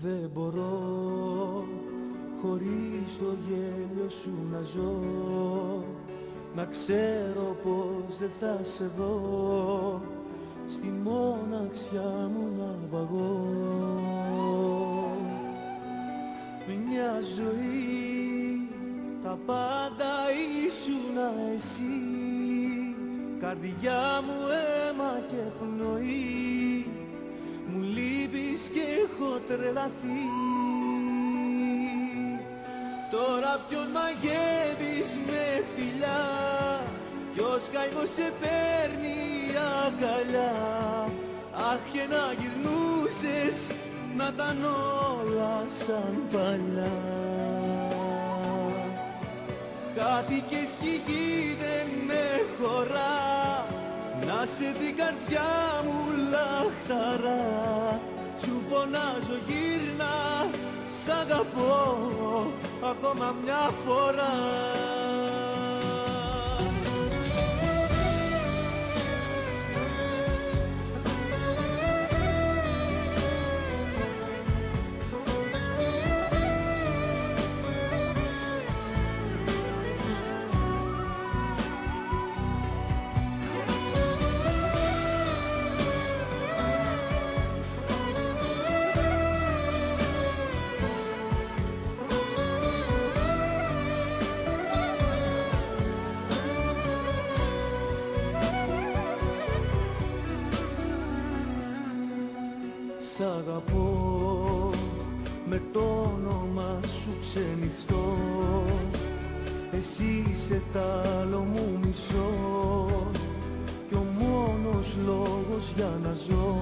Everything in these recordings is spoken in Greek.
Δεν μπορώ χωρίς το γέλιο σου να ζω, να ξέρω πως δεν θα σε δω, στη μοναξιά μου να βαγώ. Μια ζωή τα πάντα ήσουνα εσύ, καρδιά μου αίμα και πνοή, μου λείπεις και έχω τρελαθεί. Τώρα ποιον μαγεύεις με φιλιά, ποιος καημός σε παίρνει αγκαλιά. Αχ, και να γυρνούσες να ήταν όλα σαν παλιά. Χάθηκες κι η γη δεν με χωρά, να σε την καρδιά μου λαχταρά. Σου φωνάζω γύρνα, σ' αγαπώ ακόμα μια φορά. Σ' αγαπώ, με το όνομα σου ξενυχτώ, εσύ είσαι τ' άλλο μου μισό κι ο μόνος λόγος για να ζω.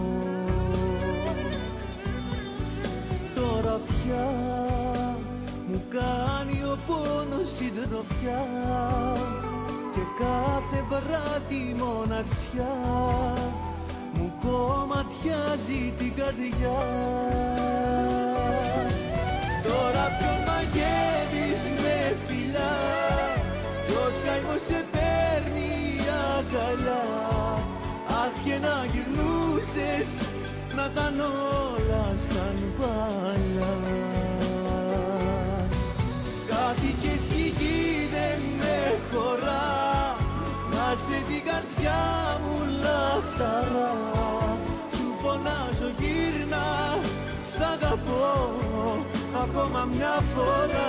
Τώρα πια μου κάνει ο πόνος συντροφιά και κάθε βράδυ μοναξιά μου κομματιάζει την καρδιά. Τώρα ποιον μαγεύεις με φιλιά, ποιος καημός σε παίρνει αγκαλιά. Αχ, και να γυρνούσες να ήταν όλα σαν παλιά. Κάθηκες κι η γη δεν με χωρά, να σε την καρδιά μου λαχταρά. Σου φωνάζω γύρνα, σ' αγαπώ ακόμα μια φορά.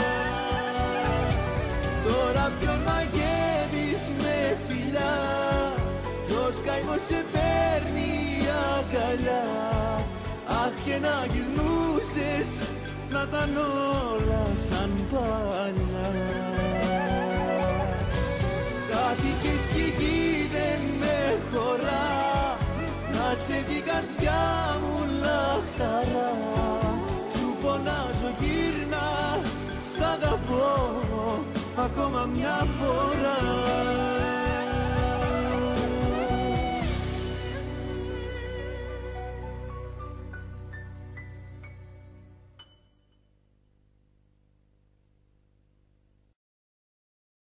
Τώρα ποιον μαγεύεις με φιλιά, ποιος καημός σε παίρνει αγκαλιά. Αχ, και να γυρνούσες να ήταν όλα σαν παλιά. Κάθηκες κι η γη δεν με χωρά, να σε την καρδιά μου λαχταρά. Σου φωνάζω γύρνα, σ' αγαπώ ακόμα μια φορά.